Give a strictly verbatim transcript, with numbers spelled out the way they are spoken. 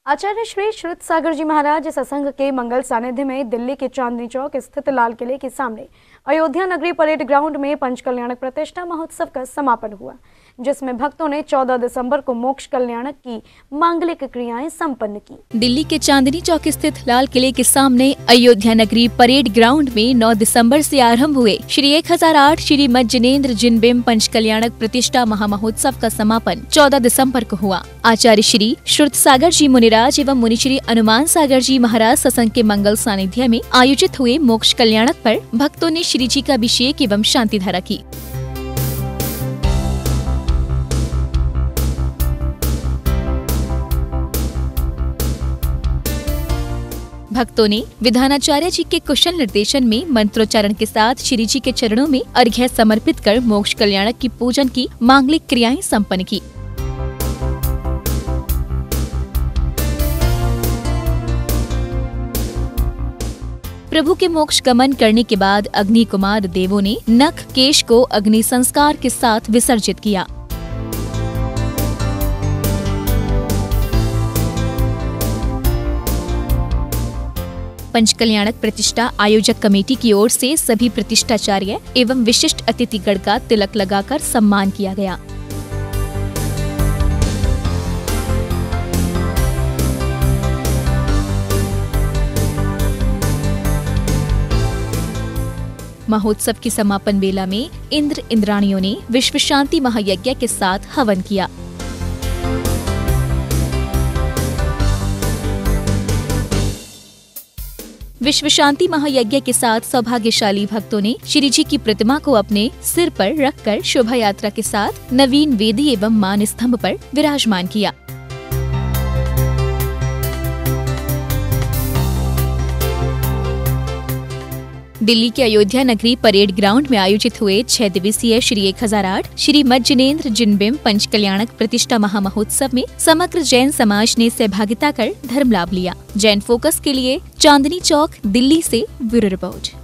आचार्य श्री श्रुत सागर जी महाराज सत्संग के मंगल सानिध्य में दिल्ली के चांदनी चौक स्थित लाल किले के सामने अयोध्या नगरी परेड ग्राउंड में पंचकल्याणक प्रतिष्ठा महोत्सव का समापन हुआ, जिसमें भक्तों ने चौदह दिसंबर को मोक्ष कल्याणक की मांगलिक क्रियाएं संपन्न की। दिल्ली के चांदनी चौक स्थित लाल किले के सामने अयोध्या नगरी परेड ग्राउंड में नौ दिसंबर से आरंभ हुए श्री एक हजार आठ श्रीमद जिनेन्द्र जिनबिंब पंचकल्याणक प्रतिष्ठा महामहोत्सव का समापन चौदह दिसंबर को हुआ। आचार्य श्री श्रुत सागर जी मुनिराज एवं मुनि श्री हनुमान सागर जी महाराज सत्संग के मंगल सानिध्य में आयोजित हुए मोक्ष कल्याणक पर भक्तों ने श्री जी का अभिषेक एवं शांति धारा की। भक्तों ने विधानाचार्य जी के कुशल निर्देशन में मंत्रोच्चारण के साथ श्री जी के चरणों में अर्घ्य समर्पित कर मोक्ष कल्याणक की पूजन की मांगलिक क्रियाएं संपन्न की। प्रभु के मोक्ष गमन करने के बाद अग्नि कुमार देवों ने नख केश को अग्नि संस्कार के साथ विसर्जित किया। पंचकल्याणक प्रतिष्ठा आयोजक कमेटी की ओर से सभी प्रतिष्ठाचार्य एवं विशिष्ट अतिथिगण का तिलक लगाकर सम्मान किया गया। महोत्सव की समापन बेला में इंद्र इंद्राणियों ने विश्व शांति महायज्ञ के साथ हवन किया। विश्व शांति महायज्ञ के साथ सौभाग्यशाली भक्तों ने श्री जी की प्रतिमा को अपने सिर पर रखकर शोभा यात्रा के साथ नवीन वेदी एवं मान स्तंभ पर विराजमान किया। दिल्ली के अयोध्या नगरी परेड ग्राउंड में आयोजित हुए छह दिवसीय श्री एक हजार आठ श्रीमद जिनेन्द्र जिनबिंब पंचकल्याणक प्रतिष्ठा महामहोत्सव में समग्र जैन समाज ने सहभागिता कर धर्म लाभ लिया। जैन फोकस के लिए चांदनी चौक दिल्ली से ब्यूरो रिपोर्ट।